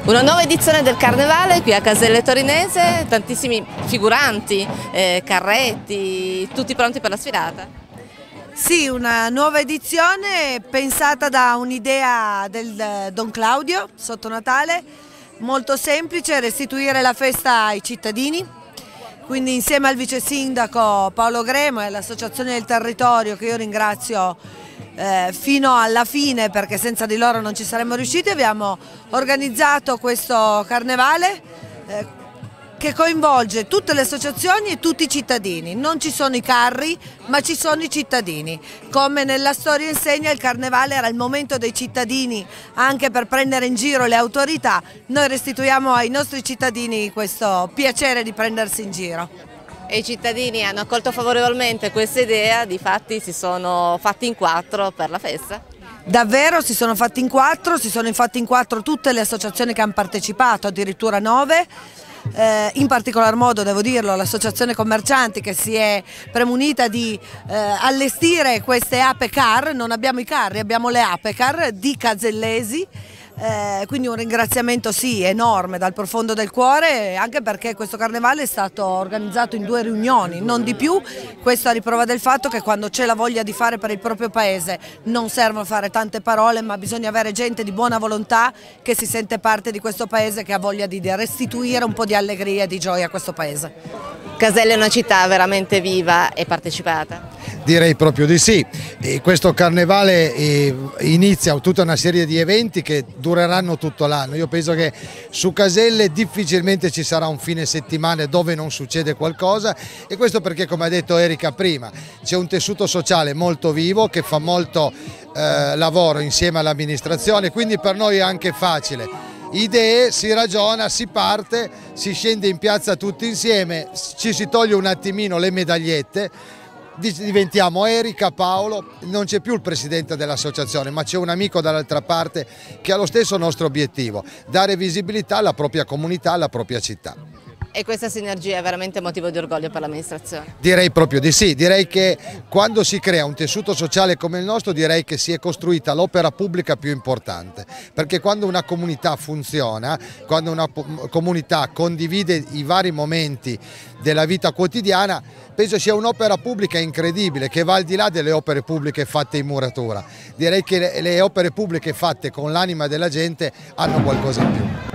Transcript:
Una nuova edizione del Carnevale qui a Caselle Torinese, tantissimi figuranti, carretti, tutti pronti per la sfilata? Sì, una nuova edizione pensata da un'idea del Don Claudio sotto Natale, molto semplice: restituire la festa ai cittadini. Quindi insieme al vice sindaco Paolo Gremo e all'Associazione del Territorio, che io ringrazio fino alla fine perché senza di loro non ci saremmo riusciti, abbiamo organizzato questo carnevale che coinvolge tutte le associazioni e tutti i cittadini. Non ci sono i carri, ma ci sono i cittadini. Come nella storia insegna, il carnevale era il momento dei cittadini anche per prendere in giro le autorità. Noi restituiamo ai nostri cittadini questo piacere di prendersi in giro. E i cittadini hanno accolto favorevolmente questa idea, difatti si sono fatti in quattro per la festa? Davvero si sono fatti in quattro tutte le associazioni che hanno partecipato, addirittura 9. In particolar modo, devo dirlo, l'associazione commercianti che si è premunita di allestire queste ape car. Non abbiamo i carri, abbiamo le ape car di Casellesi. Quindi un ringraziamento sì enorme dal profondo del cuore, anche perché questo carnevale è stato organizzato in 2 riunioni, non di più. Questo a riprova del fatto che quando c'è la voglia di fare per il proprio paese non servono fare tante parole, ma bisogna avere gente di buona volontà che si sente parte di questo paese, che ha voglia di restituire un po' di allegria e di gioia a questo paese. Caselle è una città veramente viva e partecipata? Direi proprio di sì. Questo carnevale inizia tutta una serie di eventi che dureranno tutto l'anno. Io penso che su Caselle difficilmente ci sarà un fine settimana dove non succede qualcosa, e questo perché, come ha detto Erika prima, c'è un tessuto sociale molto vivo che fa molto lavoro insieme all'amministrazione, quindi per noi è anche facile. Idee, si ragiona, si parte, si scende in piazza tutti insieme, ci si toglie un attimino le medagliette, diventiamo Erika, Paolo, non c'è più il presidente dell'associazione, ma c'è un amico dall'altra parte che ha lo stesso nostro obiettivo: dare visibilità alla propria comunità, alla propria città. E questa sinergia è veramente motivo di orgoglio per l'amministrazione? Direi proprio di sì, direi che quando si crea un tessuto sociale come il nostro, direi che si è costruita l'opera pubblica più importante, perché quando una comunità funziona, quando una comunità condivide i vari momenti della vita quotidiana, penso sia un'opera pubblica incredibile, che va al di là delle opere pubbliche fatte in muratura. Direi che le opere pubbliche fatte con l'anima della gente hanno qualcosa in più.